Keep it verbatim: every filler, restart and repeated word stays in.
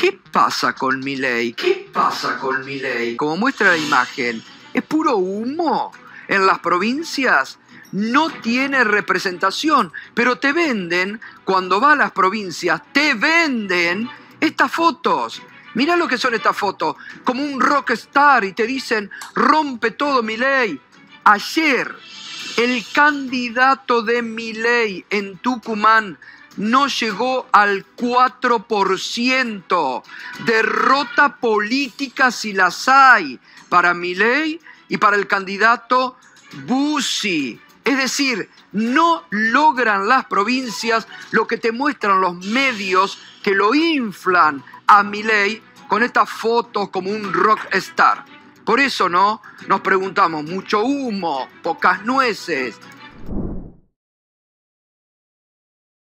¿qué pasa con Milei? ¿Qué pasa con Milei? Como muestra la imagen, es puro humo. En las provincias no tiene representación, pero te venden, cuando va a las provincias, te venden estas fotos. Mirá lo que son estas fotos, como un rockstar, y te dicen, rompe todo Milei. Ayer, el candidato de Milei en Tucumán no llegó al cuatro por ciento. Derrota política si las hay para Milei y para el candidato Bussi. Es decir, no logran las provincias lo que te muestran los medios que lo inflan a Milei con estas fotos como un rockstar. Por eso, ¿no? Nos preguntamos, mucho humo, pocas nueces.